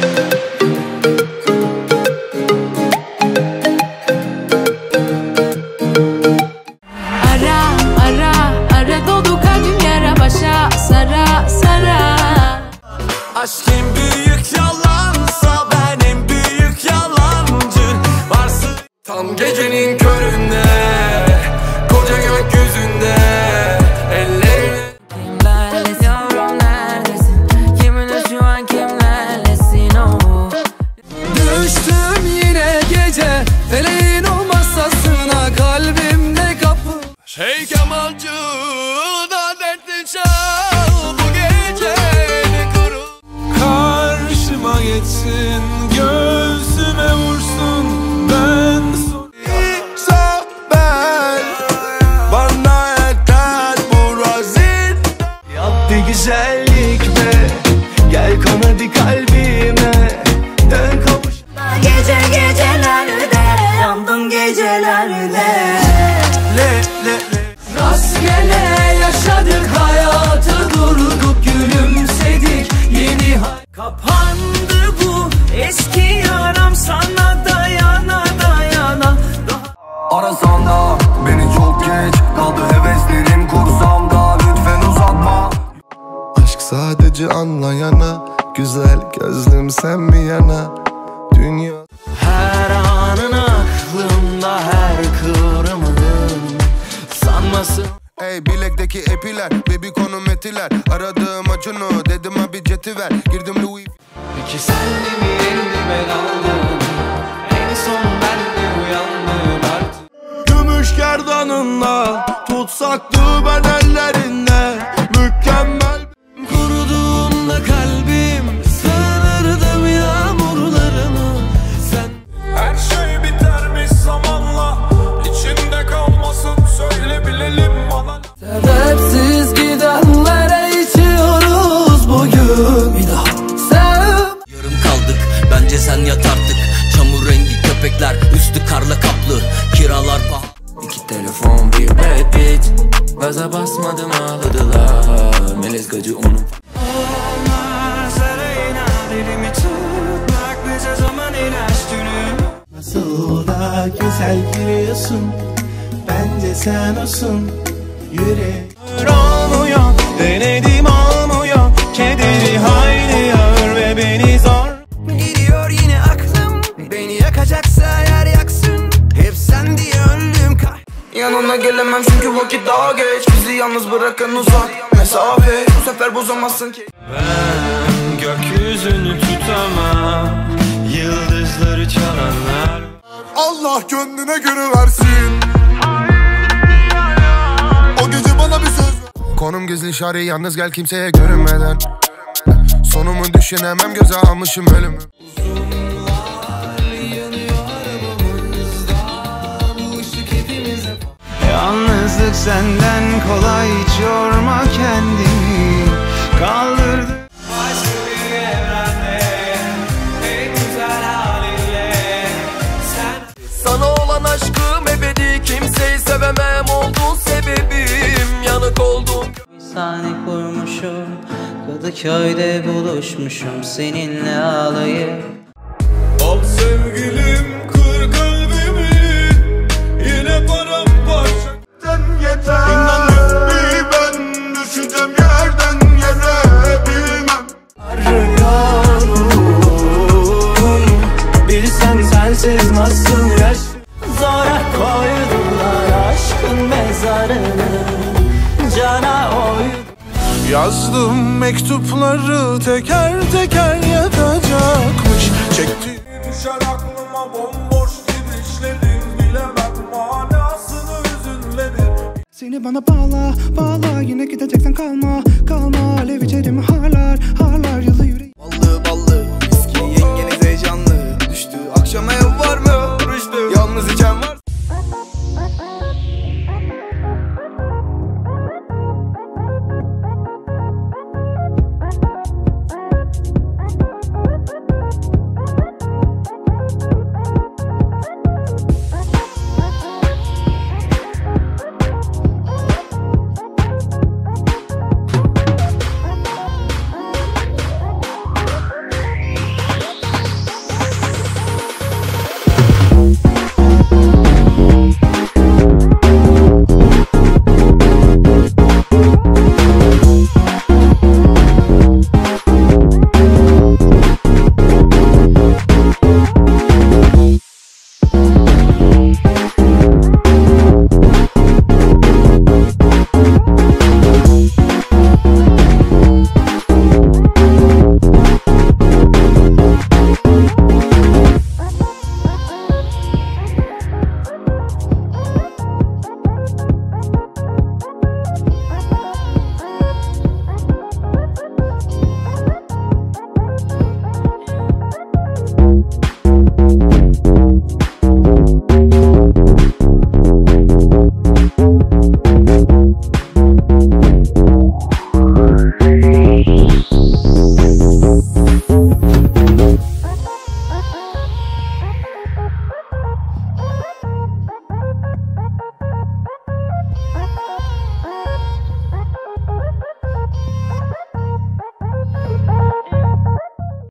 Aşk en büyük yalansa ben en büyük yalancı. Varsın tam gecenin köründe, koca gökyüzünde ellerini. Kimlerlesin yavrum, neredesin? Kiminle şu an, kimlerlesin o? Düştüm yine gece, feleğin o masasına, kalbimde kapı. Hey kemancı, da dertli çal bu gece. Karşıma geçsin, göğsüme vursun, ben soruysa ben, bana yeter burası. Yap bir güzellik be, gel kon hadi kalbime, dön kavuş. Gece gecelerde yandım, gecelerde. Rastgele yaşadık hayatı, durduk gülümsedik, yeni kapandı bu eski yaram, sana dayana dayana. Arasan da beni çok geç, kaldı heveslerim kursamda, lütfen uzatma. Aşk sadece anlayana, güzel gözlüm sen mi yana, dünya. Her anın aklımda, her kıvrımın sanmasın. Ey bilekteki epiler, baby konum etiler, aradığım Acun'u dedim abi jeti ver, girdim Louis. Peki sen de mi elime daldın, en son ben de uyandım artık. Gümüş gerdanınla, tutsaktı ben ellerinde, mükemmel. Kuruduğunda kalbim, sığınırdım yağmurlarını. Sen her şey bitermiş zamanla, içinde kalmasın söyle bilelim bana. Sebepsiz gidenlere içiyoruz bugün bir daha. Yarım kaldık, bence sen yat artık. Çamur rengi köpekler, üstü karla kaplı, kiralar pahalı. İki telefon bir Brad Pitt, gaza basmadım ağladılar. Melez gacı onun. Olmaz arayına elimi tutmak, bize zaman ilaç dünü. Nasıl da güzel gülüyorsun, bence sen olsun yürek. Olmuyor, denedim olmuyor, kederi hayli ağır ve beni zor. Gidiyor yine aklım, beni yakacaksa yer yaksın, hep sen diye öldüm yanına gelemem çünkü vakit daha geç, bizi yalnız bırakın uzak mesafe, bu sefer bozamazsın ki. Ben gökyüzünü tutamam, yıldızları çalanlar. Allah gönlüne göre versin. O gece bana bir söz. Konum gizli şari, yalnız gel kimseye görünmeden. Sonumu düşünemem, göze almışım ölümü. Yalnızlık senden kolay, hiç yorma kendini, kaldırdı. Başka bir evrende, en güzel halinle sen. Sana olan aşkım ebedi, kimseyi sevemem, oldun sebebim, yanık oldum. Bir sahne kurmuşum, Kadıköy'de buluşmuşum seninle ağlayıp. Al sevgilim, kır kalbimi, yine paramparça. Yeter. İnan bir ben düşeceğim yerden yere, bilmem. Arıyorum, bilsen sensiz nasıl yaş. Zora koydular aşkın mezarını, cana oydu. Yazdım mektupları teker teker yatacakmış. Çekti. Düşer aklıma bomboş gidişlerin, bilemem manasını hüzünlerin. Seni bana bağla, bağla, yine gideceksen kalma, kalma, alev içerimi harlar, harlar.